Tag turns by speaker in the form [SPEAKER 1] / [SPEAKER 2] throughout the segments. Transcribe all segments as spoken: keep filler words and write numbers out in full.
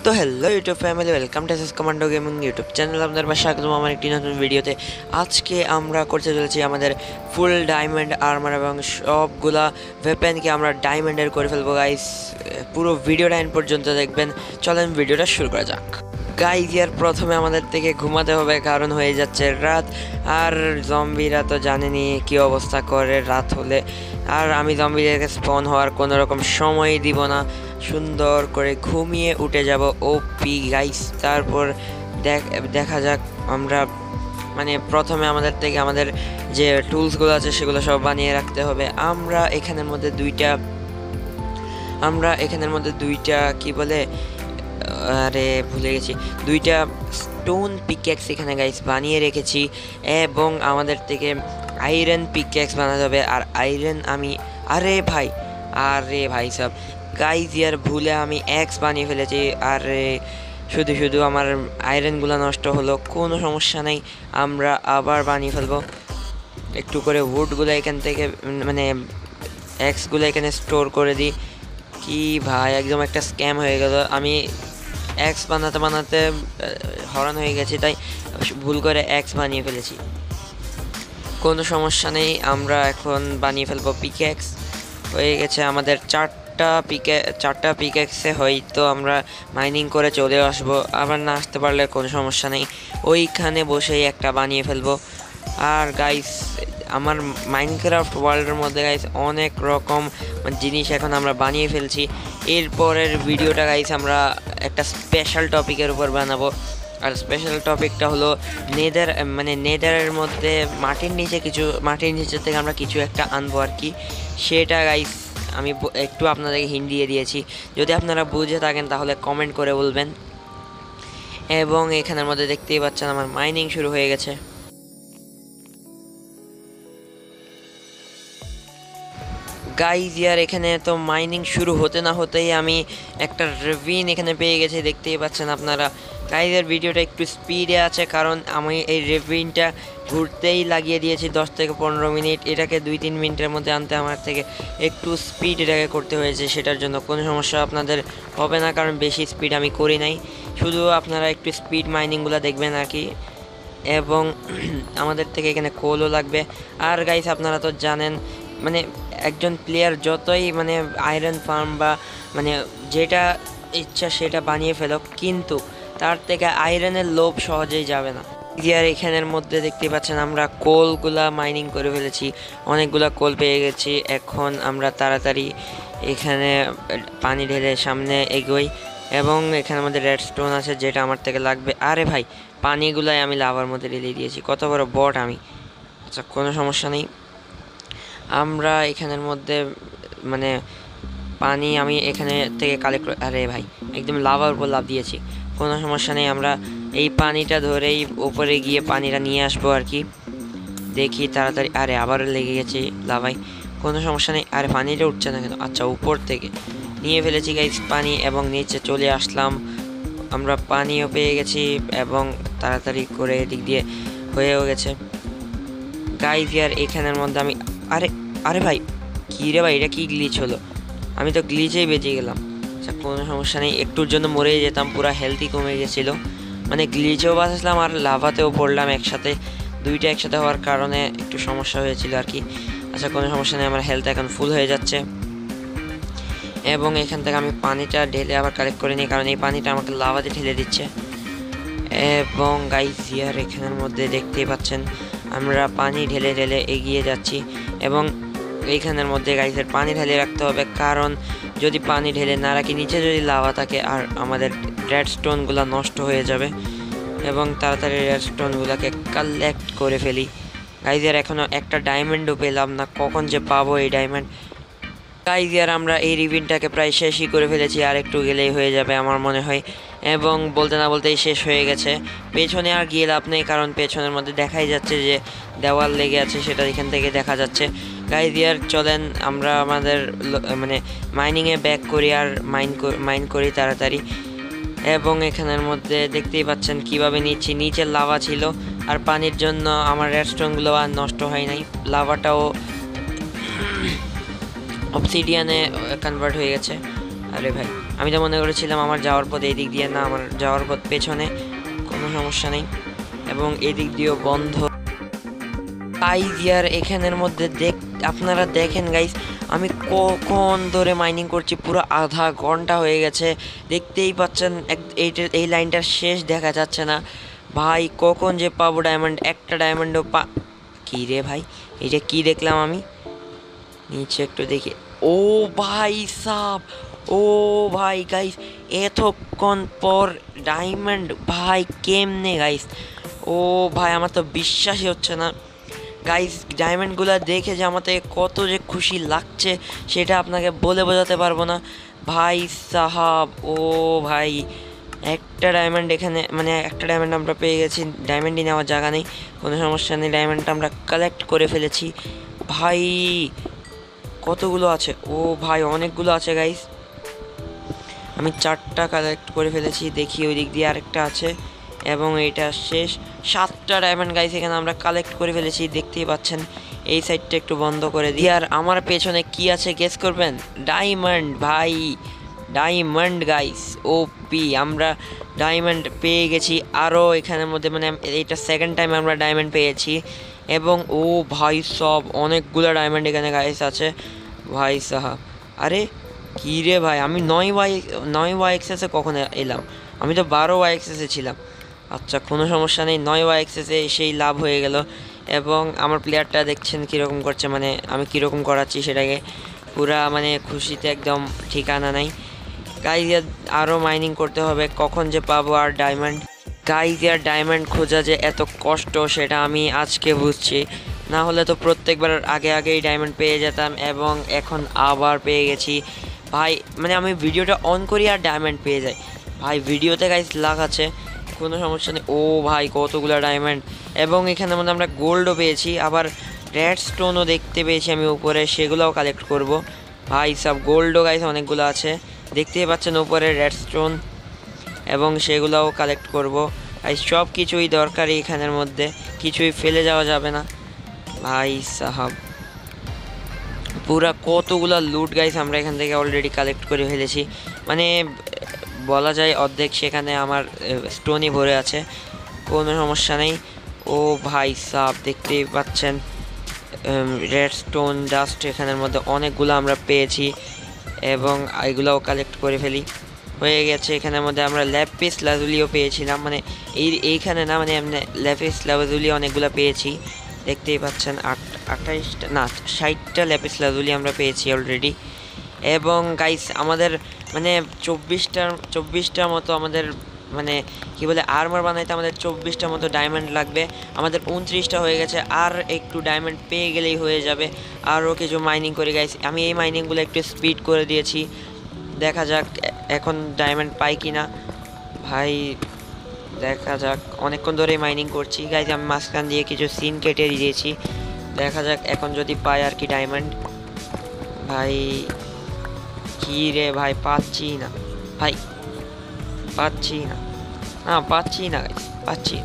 [SPEAKER 1] তো hello YouTube family, welcome to SS commando gaming YouTube channel. আপনাদের পাশে স্বাগতম আমার একটি নতুন ভিডিওতে। আজকে আমরা করতে চলেছি আমাদের ফুল ডায়মন্ড আর্মার এবং সবগুলা ওয়েপেনকে আমরা ডায়মন্ডের করে ফেলবো গাইস। পুরো ভিডিওটা এন্ড পর্যন্ত দেখবেন। চলেন ভিডিওটা শুরু করা যাক। গাইস ইয়ার প্রথমে আমাদের থেকে ঘুমাতে হবে, কারণ হয়ে যাচ্ছে রাত। আর জম্বিরা তো জানেনি কি অবস্থা করে রাত হলে। আর আমি জম্বিদেরকে স্পন হওয়ার কোনো রকম সময় দিব না, সুন্দর করে ঘুমিয়ে উঠে যাব ওপি গাইস। তারপর দেখা যাক আমরা মানে প্রথমে আমাদের থেকে আমাদের যে টুলসগুলো আছে সেগুলো সব বানিয়ে রাখতে হবে। আমরা এখানের মধ্যে দুইটা আমরা এখানের মধ্যে দুইটা কি বলে আরে ভুলে গেছি দুইটা স্টোন পিক্যাক্স এখানে গাইস বানিয়ে রেখেছি, এবং আমাদের থেকে আয়রন পিক্যাক্স বানাতে হবে। আর আয়রন আমি আরে ভাই আরে ভাই সব গাইস ইয়ার ভুলে আমি এক্স বানিয়ে ফেলেছি। আর শুধু শুধু আমার আয়রনগুলো নষ্ট হলো, কোনো সমস্যা নেই, আমরা আবার বানিয়ে ফেলবো। একটু করে উডগুলো এখান থেকে মানে এক্সগুলো এখানে স্টোর করে দিই। কি ভাই একদম একটা স্ক্যাম হয়ে গেল। আমি এক্স বানাতে বানাতে হরণ হয়ে গেছি, তাই ভুল করে এক্স বানিয়ে ফেলেছি। কোনো সমস্যা নেই, আমরা এখন বানিয়ে ফেলবো পিক্যাক্স। হয়ে গেছে আমাদের চারটা পিকে চারটা পিক্যাক্সে হয়তো আমরা মাইনিং করে চলে আসবো। আবার না আসতে পারলে কোনো সমস্যা নেই, ওইখানে বসেই একটা বানিয়ে ফেলবো। আর গাইস আমার মাইনক্রাফট ওয়ার্ল্ডের মধ্যে গাইস অনেক রকম জিনিস এখন আমরা বানিয়ে ফেলছি। এরপরের ভিডিওটা গাইস আমরা একটা স্পেশাল টপিকের উপর বানাবো। আর স্পেশাল টপিকটা হলো নেদার, মানে নেদারের মধ্যে মাটির নিচে কিছু মাটির নিচে থেকে আমরা কিছু একটা আনবো আর কি। সেটা গাইস আমি একটু আপনাদেরকে হিন্ট দিয়ে দিয়েছি, যদি আপনারা বুঝে থাকেন তাহলে কমেন্ট করে বলবেন। এবং এখানের মধ্যে দেখতেই পাচ্ছেন আমার মাইনিং শুরু হয়ে গেছে। গাইজ ইয়ার এখানে তো মাইনিং শুরু হতে না হতেই আমি একটা রেভিন এখানে পেয়ে গেছি, দেখতেই পাচ্ছেন আপনারা। গাইজের ভিডিওটা একটু স্পিডে আছে, কারণ আমি এই রেভিনটা ঘুরতেই লাগিয়ে দিয়েছি দশ থেকে পনেরো মিনিট। এটাকে দুই তিন মিনিটের মধ্যে আনতে আমার থেকে একটু স্পিড এটাকে করতে হয়েছে। সেটার জন্য কোনো সমস্যা আপনাদের হবে না, কারণ বেশি স্পিড আমি করি নাই। শুধু আপনারা একটু স্পিড মাইনিংগুলো দেখবেন আর কি। এবং আমাদের থেকে এখানে কোলও লাগবে। আর গাইজ আপনারা তো জানেন মানে একজন প্লেয়ার যতই মানে আয়রন ফার্ম বা মানে যেটা ইচ্ছা সেটা বানিয়ে ফেলো, কিন্তু তার থেকে আয়রনের লোভ সহজেই যাবে না। আর এখানের মধ্যে দেখতে পাচ্ছেন আমরা কোলগুলা মাইনিং করে ফেলেছি, অনেকগুলা কোল পেয়ে গেছি। এখন আমরা তাড়াতাড়ি এখানে পানি ঢেলে সামনে এগোই। এবং এখানে আমাদের রেড স্টোন আছে যেটা আমার থেকে লাগবে। আরে ভাই পানিগুলাই আমি লাভার মধ্যে ঢেলে দিয়েছি, কত বড় বট আমি। আচ্ছা কোনো সমস্যা নেই, আমরা এখানের মধ্যে মানে পানি আমি এখানে থেকে কালেক্ট আরে ভাই একদম লাভার উপর লাভ দিয়েছি, কোনো সমস্যা নেই। আমরা এই পানিটা ধরেই উপরে গিয়ে পানিটা নিয়ে আসবো আর কি। দেখি তাড়াতাড়ি, আরে আবার লেগে গেছে লাভাই, কোনো সমস্যা নেই। আরে পানিটা উঠছে না কেন? আচ্ছা উপর থেকে নিয়ে ফেলেছি গাইস পানি, এবং নিচে চলে আসলাম। আমরা পানিও পেয়ে গেছি এবং তাড়াতাড়ি করে এদিক দিয়ে হয়েও গেছে গাইস। ইয়ার এখানের মধ্যে আমি আরে আরে ভাই কী রে ভাই, এটা কি গ্লিচ হলো? আমি তো গ্লিচেই বেঁচে গেলাম। আচ্ছা কোনো সমস্যা নেই, একটুর জন্য মরেই যেতাম, পুরো হেলথই কমে গেছিলো। মানে গ্লিচেও বাঁচলাম আর লাভাতেও পড়লাম একসাথে, দুইটা একসাথে হওয়ার কারণে একটু সমস্যা হয়েছিল আর কি। আচ্ছা কোনো সমস্যা নেই, আমার হেলথ এখন ফুল হয়ে যাচ্ছে। এবং এখান থেকে আমি পানিটা ঢেলে আবার কালেক্ট করে নিই, কারণ এই পানিটা আমাকে লাভাতে ঢেলে দিচ্ছে। এবং গাইস ইয়ার এখানের মধ্যে দেখতেই পাচ্ছেন আমরা পানি ঢেলে ঢেলে এগিয়ে যাচ্ছি। এবং এইখানের মধ্যে গাইসের পানি ঢেলে রাখতে হবে, কারণ যদি পানি ঢেলে না রাখি নিচে যদি লাভা থাকে আর আমাদের রেড স্টোনগুলো নষ্ট হয়ে যাবে। এবং তাড়াতাড়ি রেড স্টোনগুলোকে কালেক্ট করে ফেলি। গাইসের এখনও একটা ডায়মন্ডও পেলাম না, কখন যে পাবো এই ডায়মন্ড। গাইস ইয়ার আমরা এই রিভিনটাকে প্রায় শেষই করে ফেলেছি, আর একটু গেলেই হয়ে যাবে আমার মনে হয়। এবং বলতে না বলতেই শেষ হয়ে গেছে। পেছনে আর গিয়ে লাভ নেই, কারণ পেছনের মধ্যে দেখাই যাচ্ছে যে দেওয়াল লেগে আছে, সেটা এখান থেকে দেখা যাচ্ছে। গাইস ইয়ার চলেন আমরা আমাদের মানে মাইনিংয়ে ব্যাক করি আর মাইন মাইন করি তাড়াতাড়ি। এবং এখানের মধ্যে দেখতেই পাচ্ছেন কিভাবে নিচ্ছি, নিচে লাভা ছিল আর পানির জন্য আমার রেডস্টোনগুলো আর নষ্ট হয় নাই, লাভাটাও অবসিডিয়ানে কনভার্ট হয়ে গেছে। আরে ভাই আমি তো মনে করেছিলাম আমার যাওয়ার পথ এই দিক দিয়ে, না আমার যাওয়ার পথ পেছনে, কোনো সমস্যা নেই। এবং এদিক দিয়েও বন্ধ। গাইজ ইয়ার এখানের মধ্যে দেখ আপনারা দেখেন গাইজ, আমি কখন ধরে মাইনিং করছি, পুরো আধা ঘন্টা হয়ে গেছে। দেখতেই পাচ্ছেন এইটা, এই লাইনটার শেষ দেখা যাচ্ছে না ভাই। কখন যে পাবো ডায়মন্ড, একটা ডায়মন্ডও পা কী রে ভাই, এটা কি দেখলাম আমি? নিচে একটু দেখি। ও ভাই সাব, ও ভাই গাইস, এতক্ষণ পর ডায়মন্ড ভাই, কেমনে গাইস? ও ভাই আমার তো বিশ্বাসই হচ্ছে না গাইস। ডায়মন্ডগুলো দেখে যে আমাকে কত যে খুশি লাগছে সেটা আপনাকে বলে বোঝাতে পারবো না ভাই সাহাব। ও ভাই একটা ডায়মন্ড এখানে, মানে একটা ডায়মন্ড আমরা পেয়ে গেছি। ডায়মন্ডই নেওয়ার জায়গা নেই, কোনো সমস্যা নেই, ডায়মন্ডটা আমরা কালেক্ট করে ফেলেছি ভাই। কতগুলো আছে? ও ভাই অনেকগুলো আছে গাইস, আমি চারটা কালেক্ট করে ফেলেছি। দেখি ওই দিক দিয়ে আরেকটা আছে, এবং এটা শেষ। সাতটা ডায়মন্ড গাইস এখানে আমরা কালেক্ট করে ফেলেছি, দেখতেই পাচ্ছেন। এই সাইডটা একটু বন্ধ করে দিই। আর আমার পেছনে কি আছে গেস করবেন? ডায়মন্ড ভাই, ডায়মন্ড গাইস, ওপি। আমরা ডায়মন্ড পেয়ে গেছি আরও এখানের মধ্যে, মানে এটা সেকেন্ড টাইম আমরা ডায়মন্ড পেয়েছি। এবং ও ভাই সব অনেকগুলো ডায়মন্ড এখানে গাইস আছে ভাই সাহাব। আরে কী রে ভাই, আমি নয় ওয়াই নয় ওয়াই এক্সেসে কখন এলাম? আমি তো বারো ওয়াই এক্সেসে ছিলাম। আচ্ছা কোনো সমস্যা নেই, নয় ওয়াই এক্সেসে সেই লাভ হয়ে গেল। এবং আমার প্লেয়ারটা দেখছেন কীরকম করছে, মানে আমি কীরকম করাচ্ছি সেটাকে, পুরা মানে খুশিতে একদম ঠিকানা নাই গাইজ। আরও মাইনিং করতে হবে, কখন যে পাবো আর ডায়মন্ড। গাইজ আর ডায়মন্ড খোঁজা যে এত কষ্ট সেটা আমি আজকে বুঝছি, না হলে তো প্রত্যেকবার আগে আগেই ডায়মন্ড পেয়ে যেতাম। এবং এখন আবার পেয়ে গেছি ভাই, মানে আমি ভিডিওটা অন করি আর ডায়মন্ড পেয়ে যাই ভাই। ভিডিওতে গাইজ লাখ আছে, কোনো সমস্যা নেই। ও ভাই কতগুলো ডায়মন্ড, এবং এখানে মধ্যে আমরা গোল্ডও পেয়েছি, আবার রেড স্টোনও দেখতে পেয়েছি আমি উপরে, সেগুলোও কালেক্ট করব ভাই সব। গোল্ডও গাইজ অনেকগুলো আছে, দেখতেই পাচ্ছেন উপরে রেড স্টোন, এবং সেগুলোও কালেক্ট করব ভাই। সব কিছুই দরকারি এখানের মধ্যে, কিছুই ফেলে যাওয়া যাবে না ভাই সাহাব। পুরা কতগুলো লুট গাইস আমরা এখান থেকে অলরেডি কালেক্ট করে ফেলেছি, মানে বলা যায় অর্ধেক সেখানে আমার স্টোনই ভরে আছে, কোনো সমস্যা নেই। ও ভাই সাব দেখতেই পাচ্ছেন রেড স্টোন ডাস্ট এখানের মধ্যে অনেকগুলো আমরা পেয়েছি, এবং এগুলোও কালেক্ট করে ফেলি। হয়ে গেছে এখানের মধ্যে আমরা ল্যাপিস লাজুলিও পেয়েছিলাম, মানে এই এইখানে না, মানে এমনি ল্যাপিস লাজুলি অনেকগুলো পেয়েছি, দেখতেই পাচ্ছেন। আট আঠাইশটা না ষাটটা ল্যাপিস লাজুলি আমরা পেয়েছি অলরেডি। এবং গাইস আমাদের মানে চব্বিশটা চব্বিশটার মতো আমাদের মানে কি বলে আর্মার বানাইতে আমাদের চব্বিশটার মতো ডায়মন্ড লাগবে। আমাদের উনত্রিশটা হয়ে গেছে, আর একটু ডায়মন্ড পেয়ে গেলেই হয়ে যাবে। আরও কিছু মাইনিং করে গাইস, আমি এই মাইনিংগুলো একটু স্পিড করে দিয়েছি, দেখা যাক এখন ডায়মন্ড পাই কি না ভাই, দেখা যাক। অনেকক্ষণ ধরে মাইনিং করছি গাইজ, আমি মাঝখান দিয়ে কিছু সিন কেটে দিয়েছি, দেখা যাক এখন যদি পাই আর কি ডায়মন্ড। ভাই কি রে ভাই, পাচ্ছি না ভাই, পাচ্ছি না, না পাচ্ছি না গাইজ, পাচ্ছি।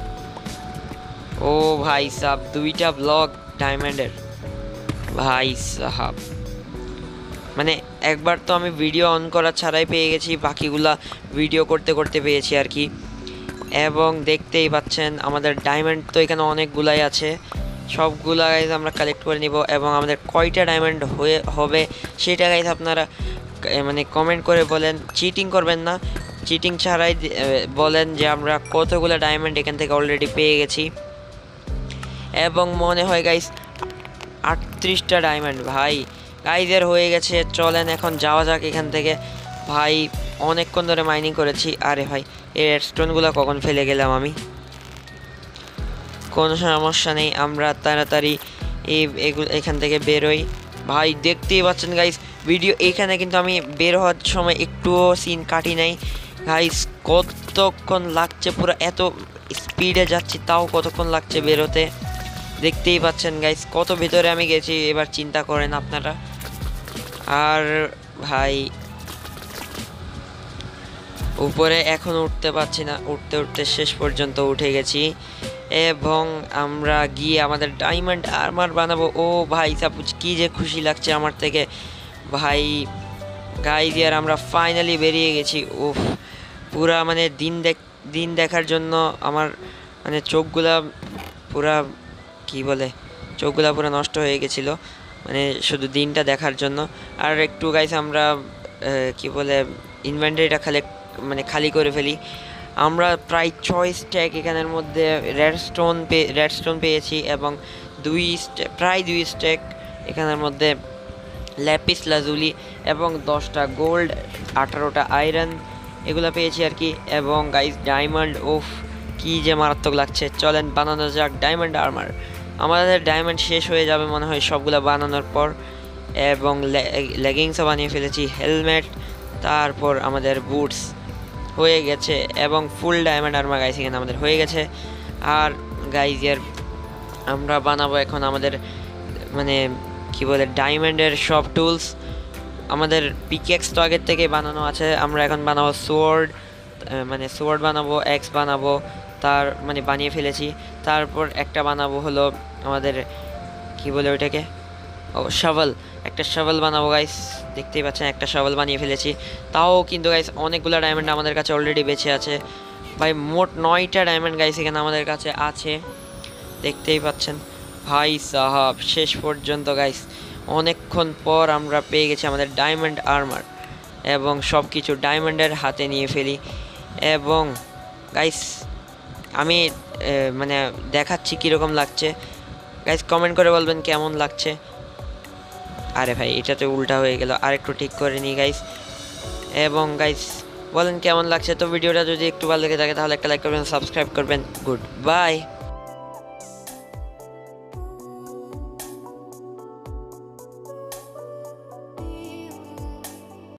[SPEAKER 1] ও ভাই সাব দুইটা ব্লক ডায়মন্ডের ভাই সাহাব, মানে একবার তো আমি ভিডিও অন করা ছাড়াই পেয়ে গেছি, বাকিগুলা ভিডিও করতে করতে পেয়েছি আর কি। এবং দেখতেই পাচ্ছেন আমাদের ডায়মন্ড তো এখানে অনেকগুলাই আছে, সবগুলা গাইজ আমরা কালেক্ট করে নিব। এবং আমাদের কয়টা ডায়মন্ড হয়ে হবে সেটা গাইজ আপনারা মানে কমেন্ট করে বলেন, চিটিং করবেন না, চিটিং ছাড়াই বলেন যে আমরা কতগুলো ডায়মন্ড এখান থেকে অলরেডি পেয়ে গেছি। এবং মনে হয় গাইজ আটত্রিশটা ডায়মন্ড ভাই গাইজের হয়ে গেছে। চলেন এখন যাওয়া যাক এখান থেকে ভাই, অনেকক্ষণ ধরে মাইনিং করেছি। আরে ভাই এই রেডস্টোনগুলো কখন ফেলে গেলাম আমি, কোনো সমস্যা নেই, আমরা তাড়াতাড়ি এই এখান থেকে বেরোই ভাই। দেখতেই পাচ্ছেন গাইস ভিডিও, এখানে কিন্তু আমি বের হওয়ার সময় একটুও সিন কাটি নাই গাইস। কতক্ষণ লাগছে, পুরো এত স্পিডে যাচ্ছি তাও কতক্ষণ লাগছে বেরোতে, দেখতেই পাচ্ছেন গাইস কত ভিতরে আমি গেছি, এবার চিন্তা করেন আপনারা। আর ভাই উপরে এখন উঠতে পারছি না, উঠতে উঠতে শেষ পর্যন্ত উঠে গেছি। এবং আমরা গিয়ে আমাদের ডায়মন্ড আর্মার বানাবো। ও ভাই সাপুজ কি যে খুশি লাগছে আমার থেকে ভাই, গাইজ ইয়ার আমরা ফাইনালি বেরিয়ে গেছি। উফ, পুরা মানে দিন দেখ দিন দেখার জন্য আমার মানে চোখগুলা পুরা কি বলে চোখগুলা পুরো নষ্ট হয়ে গেছিলো, মানে শুধু দিনটা দেখার জন্য। আর একটু গাইজ আমরা কি বলে ইনভেন্টরিটা খালি মানে খালি করে ফেলি। আমরা প্রায় ছয় স্ট্যাক এখানের মধ্যে রেডস্টোন পে রেডস্টোন পেয়েছি এবং দুই প্রায় দুই স্ট্যাক এখানের মধ্যে ল্যাপিস লাজুলি এবং দশটা গোল্ড, আঠারোটা আয়রন এগুলো পেয়েছি আর কি। এবং গাইজ ডায়মন্ড, ওফ কি যে মারাত্মক লাগছে। চলেন বানানো যাক ডায়মন্ড আর্মার। আমাদের ডায়মন্ড শেষ হয়ে যাবে মনে হয় সবগুলো বানানোর পর। এবং লেগিংসও বানিয়ে ফেলেছি, হেলমেট, তারপর আমাদের বুটস হয়ে গেছে এবং ফুল ডায়মন্ড আর্মার গাইজ এখানে আমাদের হয়ে গেছে। আর গাইজ এর আমরা বানাবো এখন আমাদের মানে কি বলে ডায়মন্ডের সব টুলস। আমাদের পিকেক্স তো আগের থেকে বানানো আছে, আমরা এখন বানাবো সোয়ার্ড, মানে সোয়ার্ড বানাবো, এক্স বানাবো, তার মানে বানিয়ে ফেলেছি। তারপর একটা বানাবো হলো আমাদের কি বলে ওইটাকে, ও শাভেল, একটা শাভেল বানাবো গাইস। দেখতেই পাচ্ছেন একটা শাভেল বানিয়ে ফেলেছি। তাও কিন্তু গাইস অনেকগুলো ডায়মন্ড আমাদের কাছে অলরেডি বেঁচে আছে ভাই, মোট নয়টা ডায়মন্ড গাইস এখানে আমাদের কাছে আছে, দেখতেই পাচ্ছেন ভাই সাহাব। শেষ পর্যন্ত গাইস অনেকক্ষণ পর আমরা পেয়ে গেছি আমাদের ডায়মন্ড আর্মার এবং সব কিছু ডায়মন্ডের হাতে নিয়ে ফেলি। এবং গাইস আমি মানে দেখাচ্ছি কীরকম লাগছে, গাইস কমেন্ট করে বলবেন কেমন লাগছে। আরে ভাই এটা তো উল্টা হয়ে গেল, আরেকটু ঠিক করে নিই গাইস। এবং গাইস বলেন কেমন লাগছে। তো ভিডিওটা যদি একটু ভালো লেগে থাকে তাহলে একটা লাইক করবেন, সাবস্ক্রাইব করবেন। Good by.